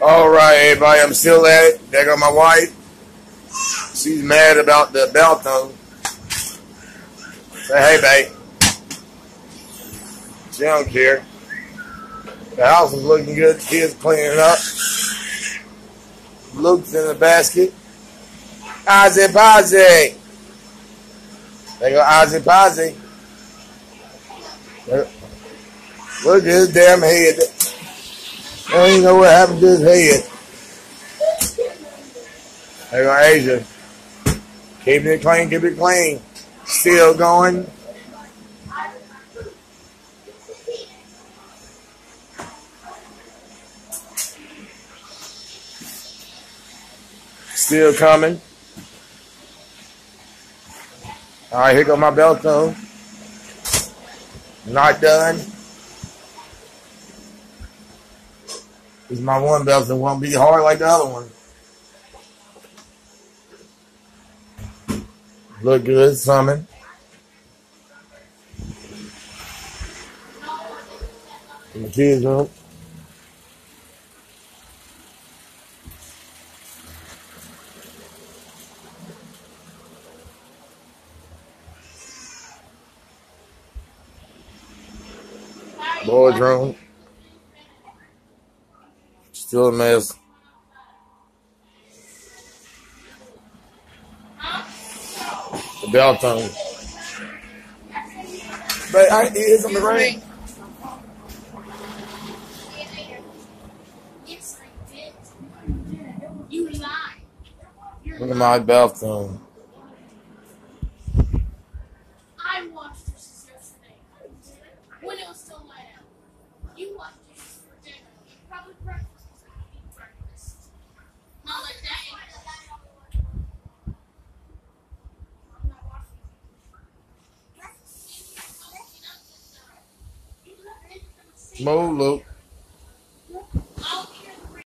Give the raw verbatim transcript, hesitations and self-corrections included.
All right, everybody, I'm still at it. There go my wife. She's mad about the belt on. Say, hey, babe. She don't care. The house is looking good. The kids cleaning up. Luke's in the basket. Ozzy Pozzy. There go Ozzy Pozzy. Look at his damn head. I don't even know what happened to his head. There go Asia. Keeping it clean, keep it clean. Still going. Still coming. All right, here go my belt though. Not done. This is my one belt that won't be hard like the other one. Look good, summon. In the kids' room. Boys' room. Still a mess. The belt on. But I it is on the ring. Look at my belt on. I watched this yesterday when it was still light out. You watched this for dinner. Probably breakfast. Eat breakfast. Not like that. I'm not watching. Move, Luke.